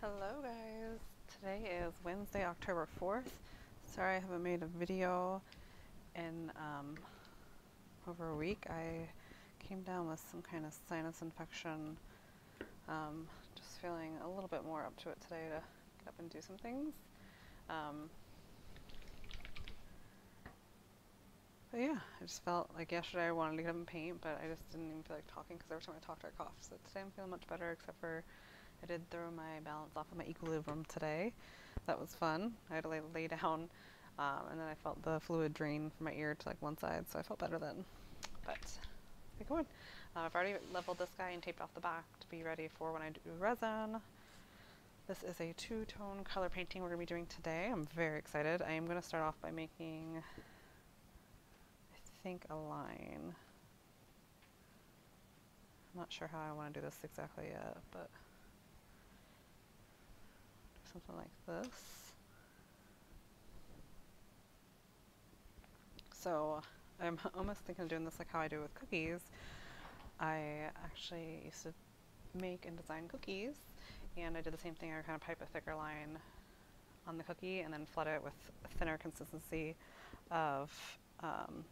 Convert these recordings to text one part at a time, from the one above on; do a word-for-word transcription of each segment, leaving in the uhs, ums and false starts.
Hello guys, today is Wednesday, October fourth. Sorry I haven't made a video in um, over a week. I came down with some kind of sinus infection. Um, just feeling a little bit more up to it today to get up and do some things. Um, but yeah, I just felt like yesterday I wanted to get up and paint, but I just didn't even feel like talking because every time I talked I coughed. So today I'm feeling much better, except for I did throw my balance off of my equilibrium today. That was fun. I had to lay, lay down, um, and then I felt the fluid drain from my ear to like one side, so I felt better then. But be going. Uh, I've already leveled this guy and taped off the back to be ready for when I do resin. This is a two-tone color painting we're going to be doing today. I'm very excited. I am going to start off by making, I think, a line. I'm not sure how I want to do this exactly yet, but something like this. So I'm almost thinking of doing this like how I do with cookies. I actually used to make and design cookies, and I did the same thing. I kind of pipe a thicker line on the cookie and then flood it with a thinner consistency of um,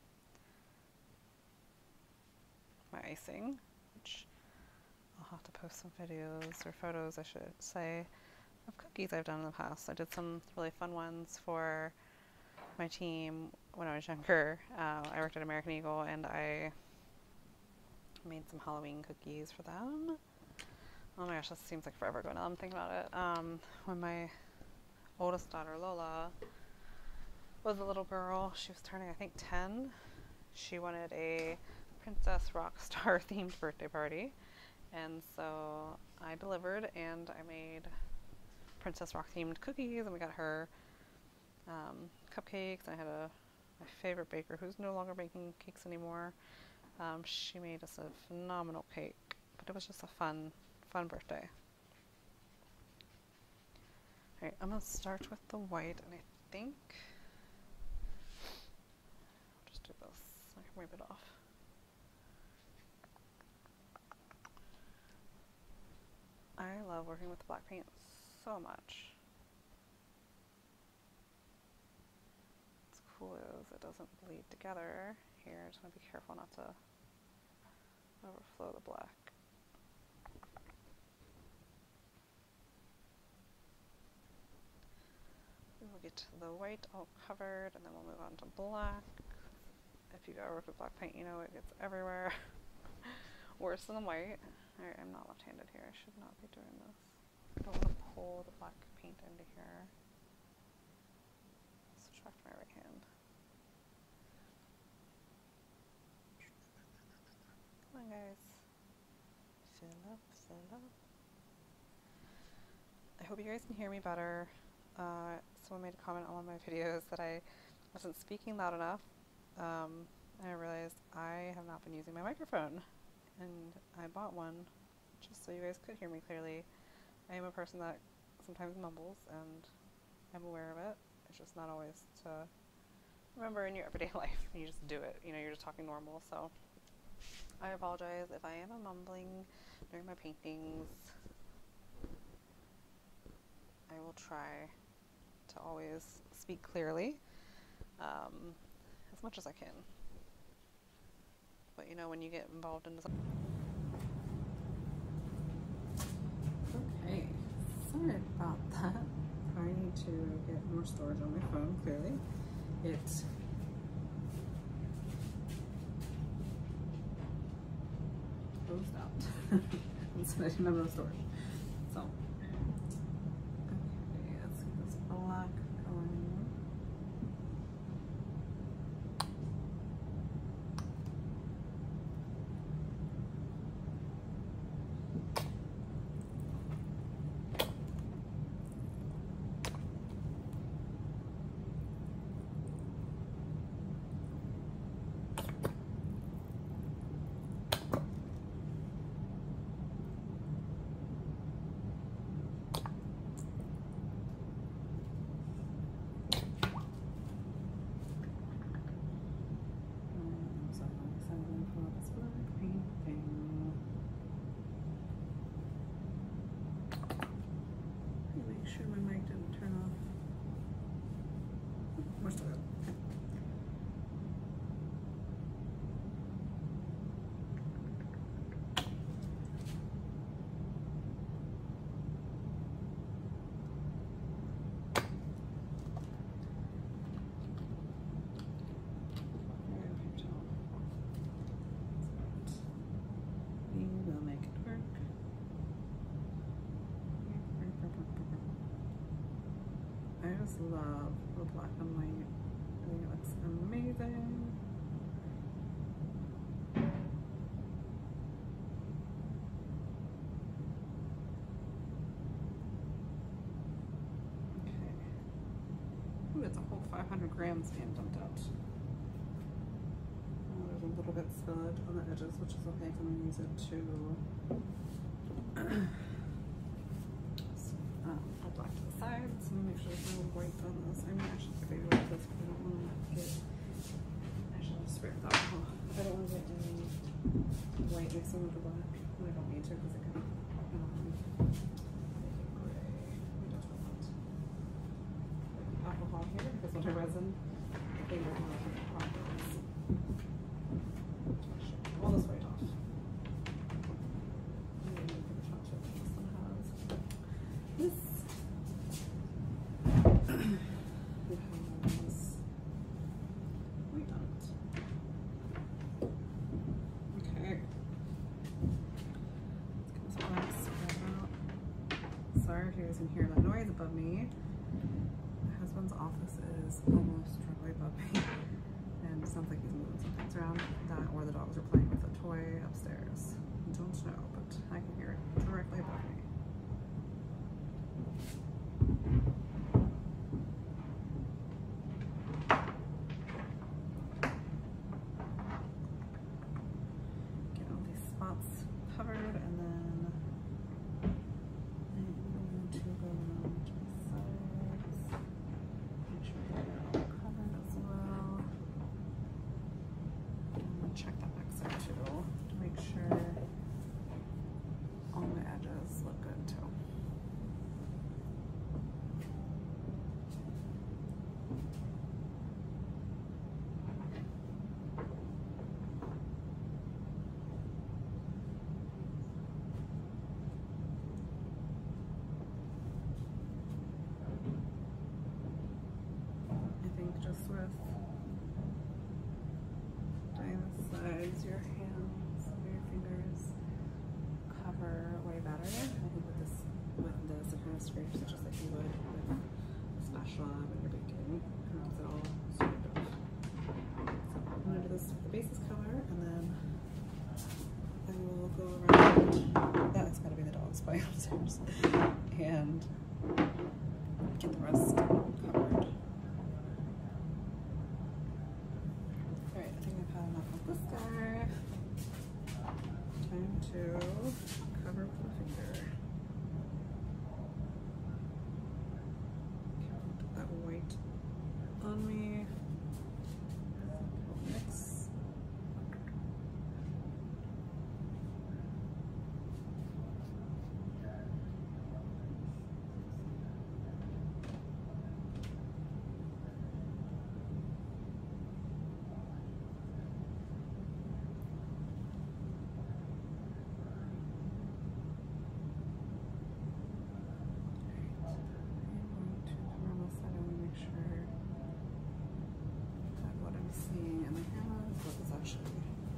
my icing, which I'll have to post some videos or photos, I should say, of cookies I've done in the past. I did some really fun ones for my team when I was younger. Uh, I worked at American Eagle and I made some Halloween cookies for them. Oh my gosh, this seems like forever ago now I'm thinking about it. Um, when my oldest daughter Lola was a little girl, she was turning I think ten. She wanted a Princess Rockstar themed birthday party, and so I delivered and I made Princess Rock themed cookies, and we got her um, cupcakes. I had a my favorite baker who's no longer making cakes anymore. Um, she made us a phenomenal cake, but it was just a fun, fun birthday. Alright, I'm gonna start with the white, and I think I'll just do this. I can wipe it off. I love working with black paint so much. What's cool is it doesn't bleed together. Here, I just want to be careful not to overflow the black. We'll get to the white all covered, and then we'll move on to black. If you ever work with black paint, you know it gets everywhere. Worse than the white. Alright, I'm not left-handed here. I should not be doing this. I don't want to pull the black paint into here. Switch back to my right hand. Come on, guys. Fill up, fill up. I hope you guys can hear me better. Uh, someone made a comment on one of my videos that I wasn't speaking loud enough. Um, and I realized I have not been using my microphone. And I bought one just so you guys could hear me clearly. I am a person that sometimes mumbles, and I'm aware of it. It's just not always to remember in your everyday life. You just do it. You know, you're just talking normal. So I apologize if I am a mumbling during my paintings. I will try to always speak clearly um, as much as I can. But you know, when you get involved in something. Okay, sorry about that. I need to get more storage on my phone, clearly. It closed out. And so I didn't have enough storage. So, okay, let's get this black going. I just love the black and white. I think it looks amazing. Okay. Ooh, it's a whole five hundred grams being dumped out. Oh, there's a little bit spilled on the edges, which is okay because I'm going to use it to um, I'll black to the sides. I'm going to make sure there's no white on this. I mean, I should spray with this because I don't want to get, I should just spray with alcohol. I don't want to get any white mixing with the black. And I don't need to because it can um, make it gray. We don't want alcohol here because when I resin, the fingers will have problems. All this white off. This it has white on it. Okay. Let's get this black spread out. Sorry if you guys can hear that noise above me. My husband's office is almost directly above me. And it sounds like he's moving some things around. That or the dogs are playing with a toy upstairs. I don't know, but I can hear it directly above me. Get all these spots covered, and then I'm going to go around to the sides. Make sure they're all covered as well. And then check that back side too to make sure all my edges look good too. I think just with doing the sides, your hands, your fingers cover way better. I think with this, with this, it kind of scrapes it just like you would with a spatula when you're baking. It makes it all sort of. So I'm gonna do this with the basis color, and then I will go around. That's gotta be the dog's play upstairs, and get the rest covered. Alright, I think I've had enough of this guy. Time to cover with the finger. Put that white on me. Mix. Seeing in the camera is what is actually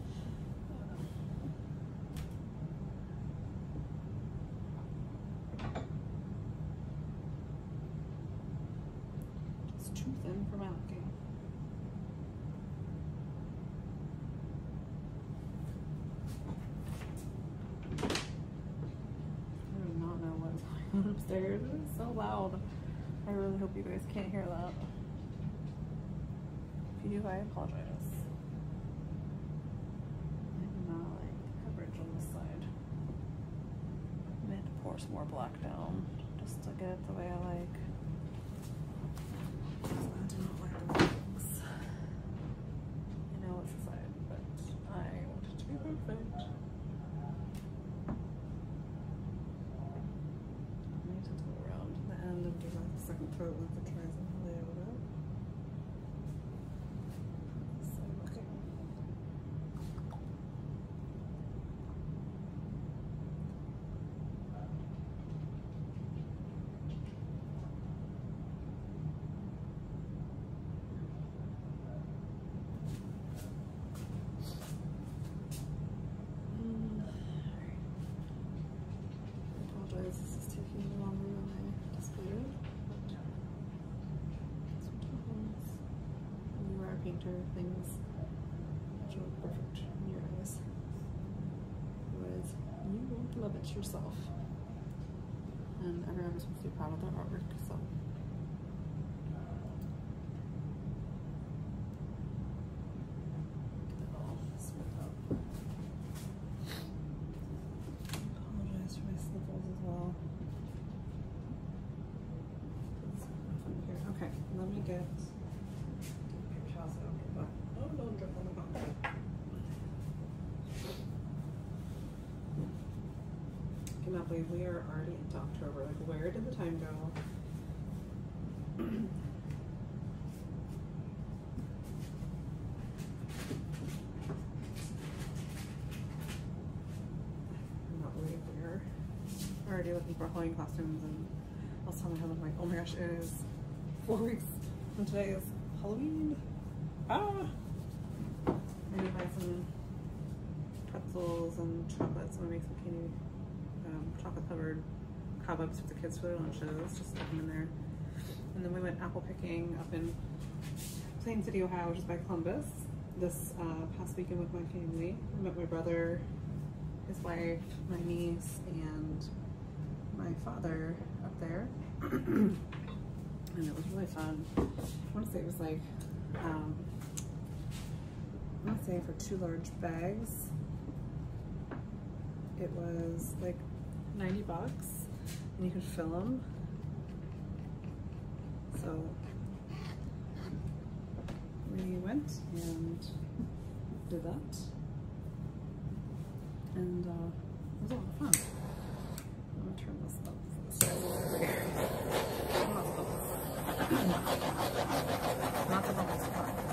just too thin for my liking. I do not know what's going on upstairs. It is so loud. I really hope you guys can't hear that. If you do, I apologize. I do not like the coverage on this side. I may have to pour some more black down just to get it the way I like. I do not like the way it looks. I know it's the side, but I want it to be perfect. I need to go around the end and do like the second coat with the tries and lay it out. This is taking longer than I anticipated. reflector things which will look perfect in your eyes. Otherwise, you won't love it yourself. And everyone is supposed to be proud of their artwork, so. Get it all smoothed out. Apologize for my sniffles as well. Okay, let me get your towels out. Oh, don't drip on the bottom. I cannot believe we are already into October. Like, where did the time go? I'm not believe we are already looking for Halloween costumes, and I was telling my husband, like, oh my gosh, it is four weeks from today is Halloween. Ah! I need to buy some pretzels and chocolates. I'm gonna make some candy, um, chocolate covered cobwebs for the kids for their lunches. Just stuff them in there. And then we went apple picking up in Plain City, Ohio, which is by Columbus, this uh, past weekend with my family. I met my brother, his wife, my niece, and my father up there. And it was really fun. I want to say it was like, um, I want to say for two large bags, it was like ninety bucks, and you could fill them. So we went and did that, and uh, it was a lot of fun. I'm gonna turn this up for the size over here. Lots of bubbles.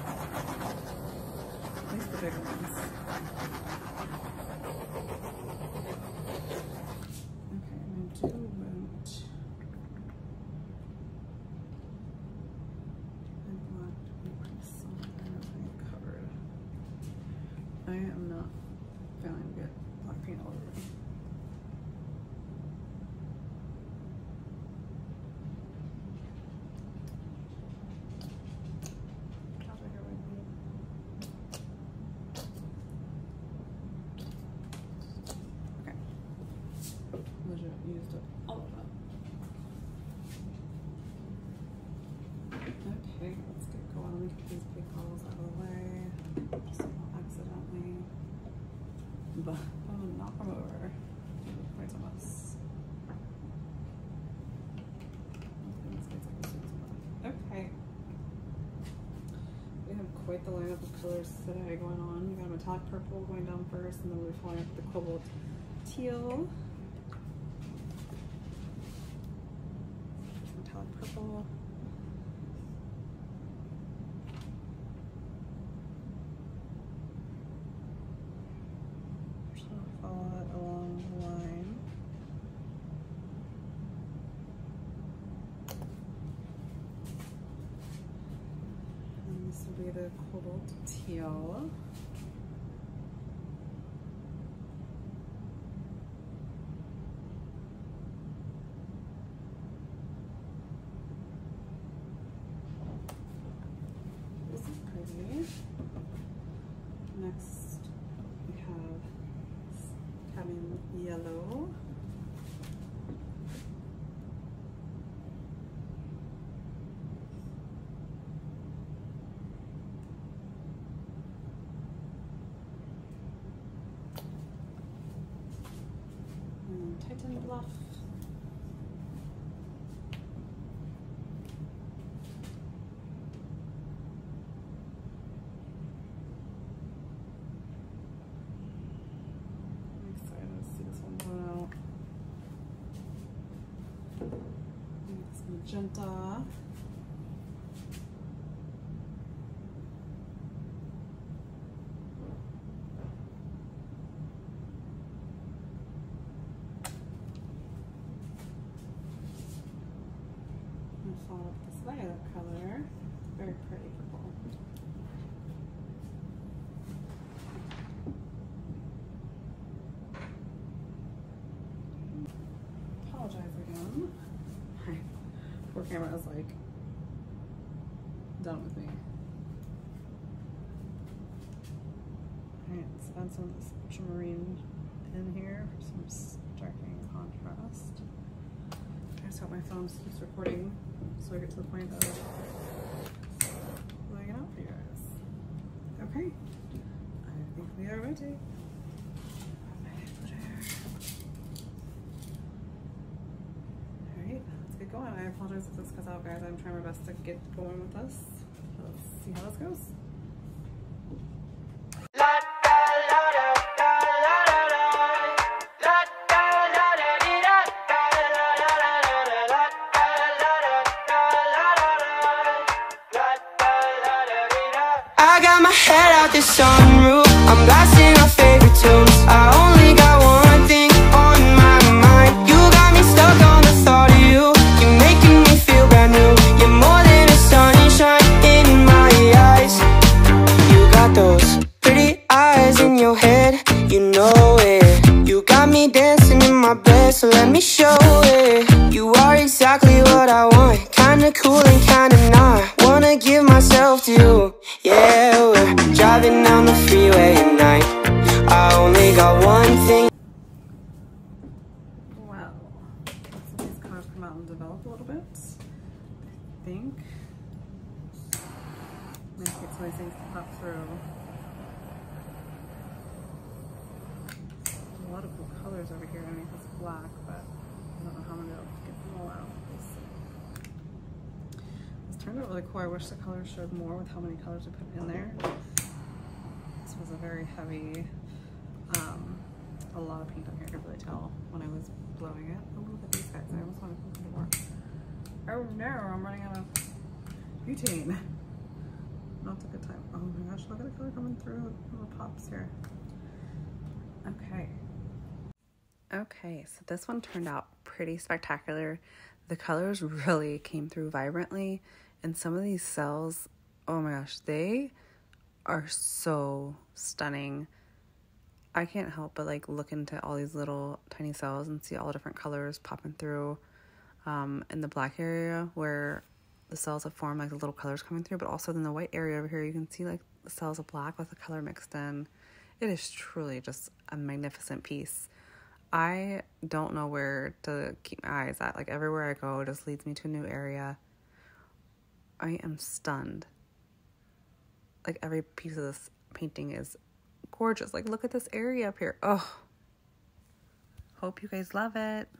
At least the big ones. Okay, I'm gonna do about and black to be pretty solid. I don't think covered. I am not feeling good. Black paint all over me. Used up all of that. Okay, let's get going. Let me get these big bottles out of the way, just so I don't accidentally but I'm gonna knock them over. Quite a mess. Okay. We have quite the lineup of colors today going on. We got metallic purple going down first, and then we're following up with the cobalt teal. Metallic purple. Just gonna follow it along the line. And this will be the cobalt teal. Next, we have cabin yellow. And Titan Bluff. Magenta. And follow up this violet color. Very pretty purple. Apologize again. Poor camera is like done with me. found some of this ultramarine in here for some striking contrast. I just hope my phone keeps recording so I get to the point of laying it out for you guys. Okay, I think we are ready. Alright, let's get going. I apologize if this cuts out, guys. I'm trying my best to get going with this. Let's see how this goes. I got my head out the sunroof, I'm blasting our favorite tunes. I only got one thing on my mind. You got me stuck on the thought of you. You're making me feel brand new. You're more than a sunshine in my eyes. You got those pretty eyes in your head, you know it. You got me dancing in my bed, so let me show it. You are exactly what I want, kinda cool and kinda not. Wanna give myself to you. Yeah, we're driving down the freeway at night. I only got one thing. Well, let's let these colors come out and develop a little bit. I think I'm gonna get some of these things to pop through. A lot of cool colors over here. I mean, it's black, but I don't know how I'm gonna be able to get them all out. We'll see. This turned out really cool. I wish the colors showed more with how many colors we put in there. This was a very heavy, um, a lot of paint on here. I could really tell when I was blowing it. Oh, look at these guys. I almost want to put more. Oh no, I'm running out of butane. Not a good time. Oh my gosh, look at the color coming through. Little pops here. Okay. Okay, so this one turned out pretty spectacular. The colors really came through vibrantly, and some of these cells, oh my gosh, they are so stunning. I can't help but like look into all these little tiny cells and see all the different colors popping through. Um, in the black area where the cells have formed, like the little colors coming through, but also in the white area over here, you can see like the cells of black with the color mixed in. It is truly just a magnificent piece. I don't know where to keep my eyes at. Like everywhere I go, it just leads me to a new area. I am stunned. Like every piece of this painting is gorgeous. Like look at this area up here. Oh, hope you guys love it.